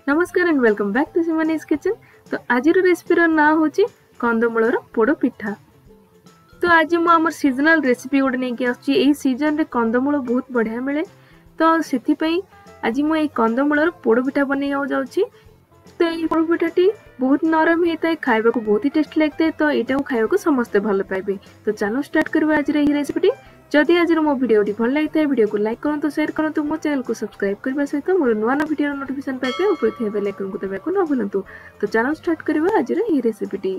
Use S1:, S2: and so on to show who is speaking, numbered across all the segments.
S1: नमस्कार and welcome back to Simni's kitchen. तो आज रेसिपी ना हूँ कंदमूलर पोड़ पिठा। तो आज मुझे सीजनल रेसिपी गोटे नहीं आसी सीजन रे कंदमूल बहुत बढ़िया मिले। तो से आज मुझे कंदमूलर पोड़ पिठा बन जाऊँगी। तो ये पोड़ पिठाटी बहुत नरम होता है, खावा को बहुत ही टेस्ट लगता है। तो यहाँ खावा को समस्ते भल पाइबे। तो चलो स्टार्ट करवा आज रेसिपी। जदि आज मो वीडियो भल लगी है वीडियो को लाइक करूँ, शेयर करूँ, मो चैनल को सब्सक्राइब करने सहित मोर नुआ वीडियो नोटिफिकेशन पाइबे ऊपर थे बेल आइकन को दबाको न भूलु। तो चलो स्टार्ट करवा आज ये रेसिपी।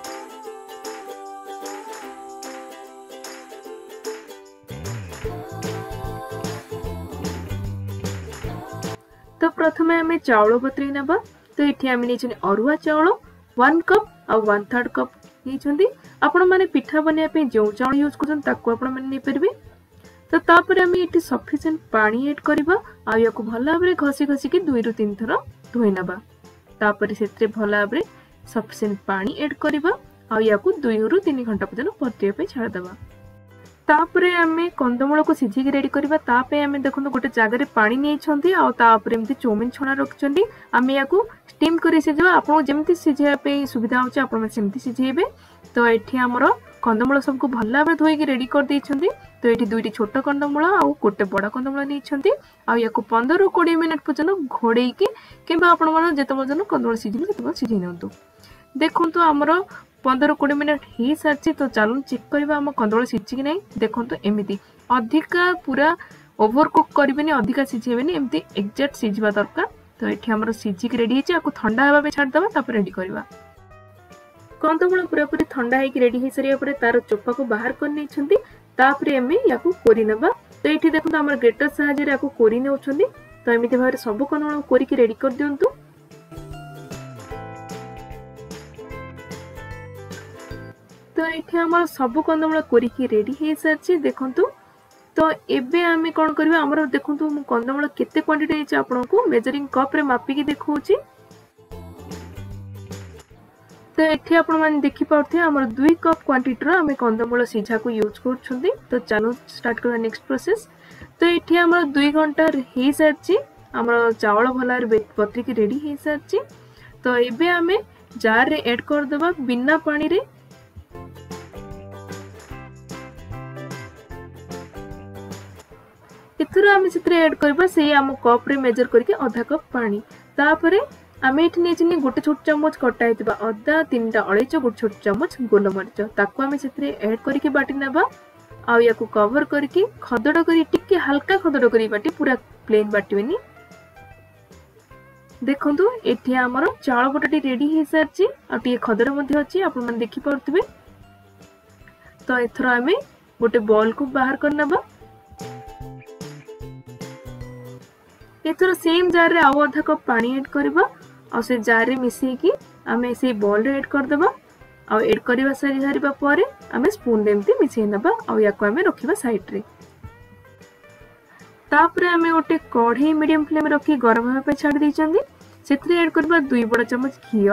S1: तो प्रथम आम चाउल बतरी ना। तो ये आम नहीं अरुआ चाउल 1 कप आ 1/3 कप नहीं। आपण मैंने पिठा बनवाई जो चाउल यूज कर तो तापर आम ये सफिसीयंट पानी एड करवा या भल भाव घसी घसिकी 2 ରୁ 3 थर धोई नवा। तापर से भल भाव सफिसीयंट पानी एड करवा या 2 ରୁ 3 घंटा पर्यटन पतिया छाड़देवा। तापर आम कंदमूल को सीझिक रेडी करवा। आम देखो गोटे जगह पानी नहीं एमती चौमिन छणा रखिंट। आम या स्टीम कर सीझा आपको जमी सीझाई सुविधा होची आप सीझेबे। तो ये आमर कंदमूल सबको भल भाव धोईकी रेडी कर देइछंती। तो ये 2टी छोट कंदमूल आ गोटे बड़ कंदमूल नहीं या 15 ରୁ 20 मिनट पर्यटन घोड़ेकी कि जिते पर्यटन कंदमूल सीझे सीझे नियंतु। देखो आमर 15 ରୁ 20 मिनट हो सारी। तो चलो चेक करवा आम कंदमूल सीझी कि नहीं। देखो एमती अधिका पूरा ओवर कुक करें, अधिका सीझेबे एमती एक्जाक्ट सीझा दरकार। तो ये आम सीझिक रेडी है ठंडा हाँवा छाड़देवा। रेडी करवा कंदमूल पूरापूरी ठंडा होकर रेडी हो सारे पर तार चोपा को बाहर कर नहीं। आम या कोरी नवा। तो ये देखो आम ग्रेटर साहाय्य कोरी नौ। तो एमती भाव सब कंदमूल कोरिकी रेडी कर दिंतु। तो ये आम सब कंदमूल कोरिकी रेडी हो सारी देखु। तो एबे आम कौन करवा आमर देखो कंदमूल केते क्वांटिटी आपको मेजरिंग कप रे मापिकी देखौची। तो ये आपने देखिपे आमर 2 कप क्वांटिटी आम कंदमूल सीझा को यूज कर। तो चलो स्टार्ट करवा नेक्स्ट प्रोसेस। तो ये आम 2 घंटा हो सारी आम चावल भल बतरिकी रेडी हो सारी। तो ये आम जार रे ऐड करदे बिना पानी रे। इथर आम से ऐड करबा से आम कप रे मेजर करके आधा कप पानी। तापरे आम ये नहीं गोटे छोट चमच कटा होता अदा 3टा अलैच गोटे छोट चमच गोलमरीच ताको आम से ऐड करके बाटी नवा या कवर करके खदड़ कर हल्का खदड़ कर बाटी पूरा प्लेन बाटबेनी। देखो ये आमर चाउल बटाटी रेडी हो सारी आगे खदड़ अच्छी आप देखिपे। तो एथर आम गोटे बॉल को बाहर कर नवा। एथर सेम जार रे आउ आधा कप पानी ऐड करबा और से जार रे मिसेकी आम से बॉल रे ऐड करदबा और ऐड करबा सारी पर आम स्पून रे एमती मिसई नबा और या को आम रखिबा साइड रे। तापर आम गोटे कढ़ई मीडियम फ्लेम रखी गरम होगा छाड़ देइचंदी। सेथरे ऐड करबा 2 बड़ चम्मच घी।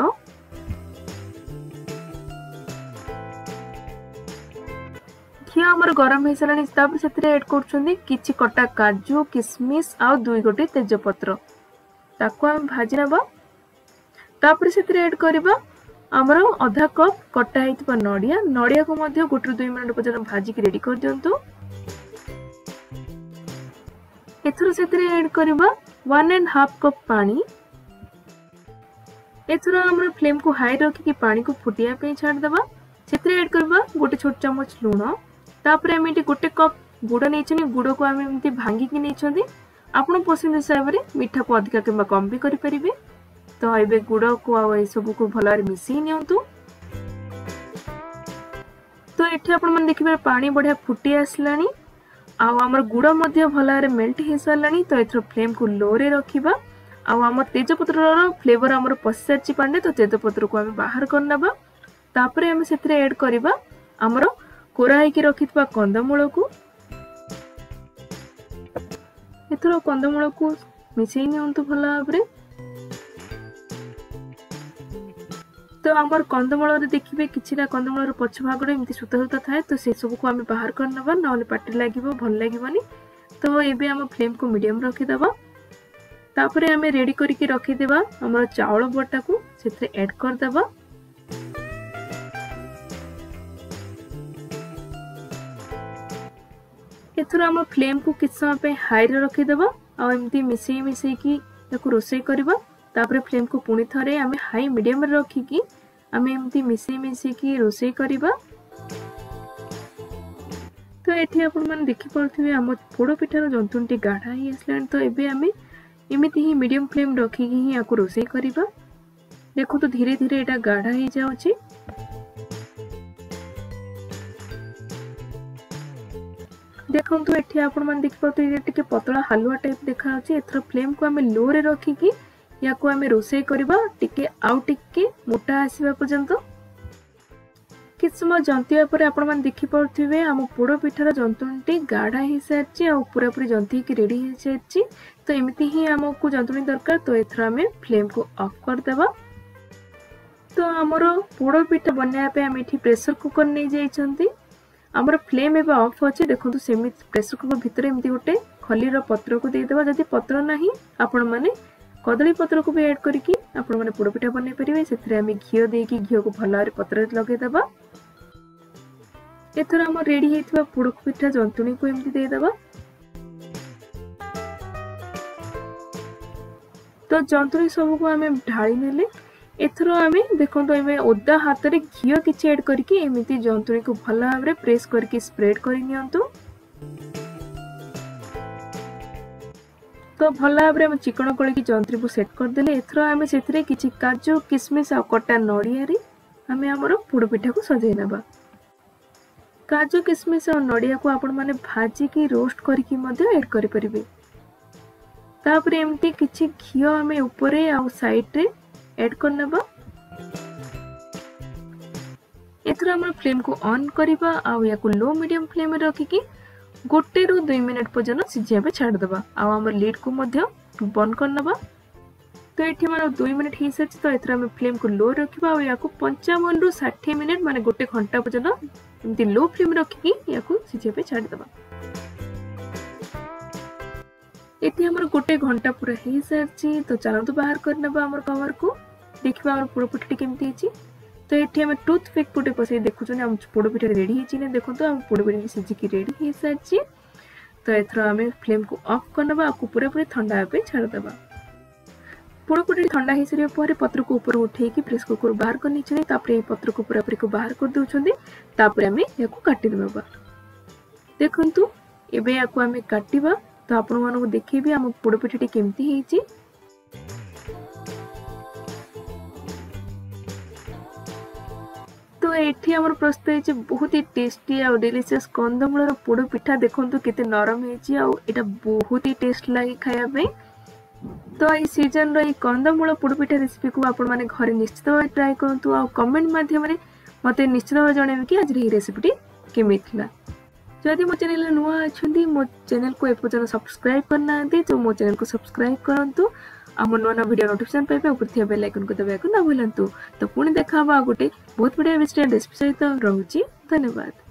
S1: घी आमर गरम हो सारा। से ऐड कर किछि कटा काजू किशमिश आ 2 गोटे तेजपत्र ताको आम भाजी नबा। तापर से ऐड करबा आमर आधा कप कटा होइतबा नडिया। नडिया को मध्य 1 ରୁ 2 मिनट पर्यटन भाजिकी रेडी कर दियंतु। एथर से ऐड करबा 1.5 कप पानी। एथर आमर फ्लेम को हाई रखिकी पानी को फुटिया पे छाड़ देबा। से ऐड करबा गोटे छोट चमच लूण। तापर आम ये गोटे कप गुड़ नहीं गुड़ को आम एमती भांगिकी नहीं आपन पसंद हिसाब से मीठा को अधिका कि कम भी करें। तो ये गुड़ को आ सब को भल भाव मिसई नियंतु। तो ये आप देखिए पानी बढ़िया फुटी आसला आमर गुड़ भल भाव मेल्ट हो सारा। तो ये फ्लेम को लो रे रखा आम तेजपत्र फ्लेवर आमर पशि सारी पानी। तो तेजपत्र को आम बाहर करनबा। तापर आम से ऐड करबा आमर कोरा होइकी रखिथबा कंदमूल को। एथर कंदमूल को मिसई नियंतु भल भाव। तो आमर कंदमूल देखिए किसी कंदमूल पछ भाग एमती सूता सूता थाए। तो से सब को आम बाहर करनबा ना पाटी लगे भल लगे। तो ये आम फ्लेम को मीडियम रखीदबा। तापर आमे रेडी करके रखी देबा हमर चावल बटा को सेथरे ऐड कर देबा। एथरा हम फ्लेम को किछ समय पे हाई रे रखी देबा आ एमती मिसई की ताको रोसई करबा। तापर फ्लेम को पुनी थरे आमे हाई मीडियम रे रखी की आमे एमती मिसई की रोसई करबा। तो एठी आपण मन देखि परथिबे हम पोड़ो पिठार जंतुनटी गाढ़ा ही असलान। तो एबे आमे एमिति ही मीडियम फ्लेम रखी ही याको रोसई करबा। देखो तो धीरे धीरे एटा गाढ़ा ही जाउची। देखो तो एठी आपण मन देखि परथि ये टिके पतला हलवा टाइप देखा अछि। एथरा फ्लेम को आमे लो रे रखी की याको आमे रोसई करबा टिके आउ टिके मोटा आसीबा पर्यंत। किछ समय जंतिया पर आपण मन देखि परथिबे हम पोड़ो पिठार जंतुनटी गाढ़ा ही सारची आ पूरा पूरी जंती की रेडी ही सारची। तो एमिति ही हमको जंतुनी दरकार। तो एथरा हमें फ्लेम को ऑफ कर देबा। तो हमरो पोड़ो पिठा बनाया पे हम एठी प्रेशर कुकर नै जाइछंती। हमरो फ्लेम एबा ऑफ अछि। देखंतु सेमिति प्रेशर कुकर भितरे एमिति गोटे खलीर पत्र को दे देबा। जदि पत्र नाही आपण माने कदली पत्र को भी ऐड करके आपण माने पोड़ो पिठा बनै परिबे। सेथरे हम घियो देकी घियो को भला रे पत्र लगे देबा। एथरा हम रेडी हेतिबा पोड़ो पिठा जंतुनी को एमिति दे देबा। तो जंतुनी सब को हमें ढाली नेले। एथरो हमें देखो तो एमे ओदा हाथ रे घियो किछि ऐड करके एमिति जंतुनी को भला भाबरे प्रेस करके स्प्रेड करि नियंतु। तो भला भाबरे हम चिकन कोली की जंतुनी को सेट कर देले। एथरो हमें सेथरे किछि काजू किशमिश आ कटा नडिया रे हमें हमरो पोड़ो पिठा को सजाई नेबा। काजू किशमिश और नडिया को आपण माने भाजी की रोस्ट करके मध्य ऐड करि परिबे। तापर एमटी किछि घियो हमें ऊपरे आ साइड रे ऐड करनेबा। एथरा हम फ्लेम को ऑन करबा आ याको लो मीडियम फ्लेम रे रखी की 1 ରୁ 2 मिनिट पर्यंत सिझिया पे छाड़ देबा। आ हमर लीड को मध्य बंद करनेबा। तो एठी माने 2 मिनिट ही सच। तो एथरा हम फ्लेम को लो रखबा आ याको 55 ରୁ 60 मिनिट माने 1 घंटा पर्यंत एमती लो फ्लेम रखी याको सिझिया पे छाड़ देबा। एठी हमर 1 घंटा पूरा ही सरची। तो चलंतु बाहर करनेबा हमर कवर को देखबा हमर पोड़ो पिठाटी केमती हिची। तो एठी हम टूथ पिक पुटे पसे देखु छन हम पोड़ो पिठा रेडी हिची ने। देखो तो हम पोड़ो पिठा सिझी की रेडी ही सरची। तो एथरा हम फ्लेम को ऑफ करनेबा आ पूरा पूरी ठंडा पे छाड़ देबा। पोड़ो पिठाटी ठंडा ही सरिया पर पत्र को ऊपर उठे की प्रेस कुकर बाहर करनी छने। तापर ए पत्र को पूरा पूरी को बाहर कर दउ छथि। तापर हम याको काटी देबा। देखंतु एबे याको हम काटिबा। तो आपण मानको देखिबी हम पोड़ो पिठाटी केमती हिची। तो एठी हमर प्रस्तुत हिची बहुत ही टेस्टी और डिलीशियस कंदमूल रो पोड़ो पिठा। देखंतु केते नरम हिची आ एटा बहुत ही टेस्ट लागी खाया पे। तो ए सीजन रो ए कंदमूल पोड़ो पिठा रेसिपी को आपण माने घरे निश्चित भाव ट्राई करंतु आ कमेंट माध्यम रे मते निश्चित भाव जणाबे कि आज रे रेसिपी केमिथिला। जदि मो चैनल नुआ अछंती मो चैनल को एपर्यंत सब्सक्राइब करना दे तो मो चैनल को सब्सक्राइब करंतु। आम नुआ वीडियो नोटिफिकेशन पाइबे ऊपर थिया बेल आइकन को दबाइको ना भूलंतु। तो पुणी देखा गोटे बहुत बढ़िया रेसिपी सहित रहूची। धन्यवाद।